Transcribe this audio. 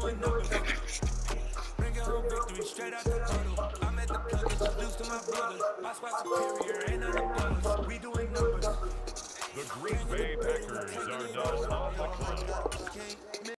doing numbers. Bring it home victory, straight out the puddle. I'm at the plug, introduced to my brothers. My squad superior, ain't none above us. We doing numbers. The Green Bay Packers are now on the clock.